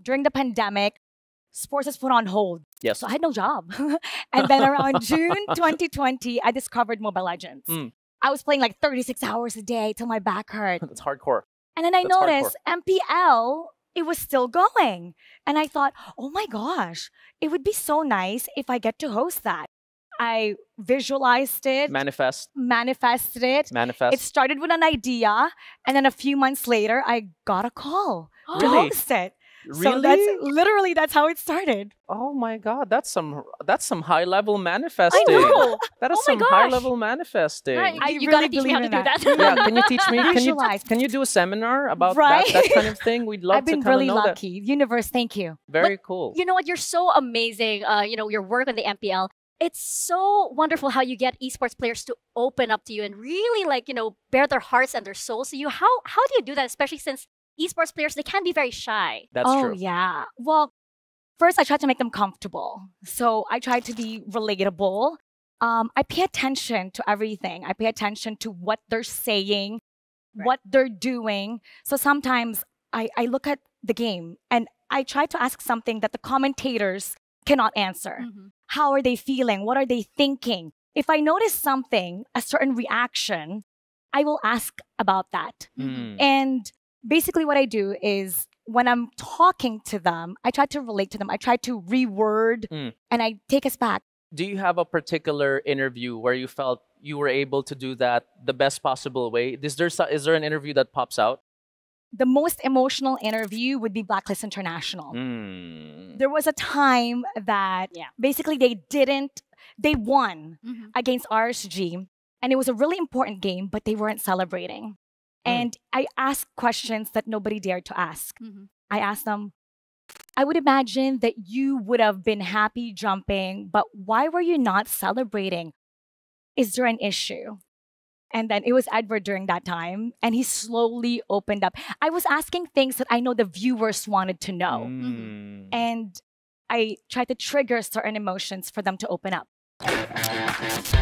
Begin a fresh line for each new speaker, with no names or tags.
during the pandemic, sports was put on hold.
Yes.
So I had no job. And then around June 2020, I discovered Mobile Legends. I was playing like 36 hours a day till my back hurt.
That's hardcore.
And then I
That's
noticed MPL, it was still going. And I thought, oh my gosh, it would be so nice if I get to host that. I visualized it, manifested it. It started with an idea, and then a few months later, I got a call to host it.
Really?
So that's how it started.
Oh my God, that's some high level manifesting.
I know.
That is some high level manifesting.
Right.
I
You
really
gotta teach me how to
believe
do
in
that.
Yeah, can you teach me?
Visualize.
Can you do a seminar about
Right?
that kind of thing? We'd love
I've
to
been
kind
really
of know
lucky. Universe, thank you.
that. Very cool.
You know what? You're so amazing. Your work on the MPL. It's so wonderful how you get esports players to open up to you and really bare their hearts and their souls to you. How do you do that? Especially since esports players, they can be very shy.
That's true.
Oh, yeah. Well, first, I try to make them comfortable. So I try to be relatable. I pay attention to everything. I pay attention to what they're saying, what they're doing. So sometimes I look at the game and I try to ask something that the commentators cannot answer. How are they feeling? What are they thinking? If I notice something, a certain reaction, I will ask about that. And basically what I do is when I'm talking to them, I try to relate to them. I try to reword and I take us back.
Do you have a particular interview where you felt you were able to do that the best possible way? Is there an interview that pops out?
The most emotional interview would be Blacklist International. There was a time that basically they won against RSG, and it was a really important game, but they weren't celebrating. And I asked questions that nobody dared to ask. I asked them, I would imagine that you would have been happy jumping, but why were you not celebrating? Is there an issue? And then it was Edward during that time, and he slowly opened up. I was asking things that I know the viewers wanted to know. And I tried to trigger certain emotions for them to open up.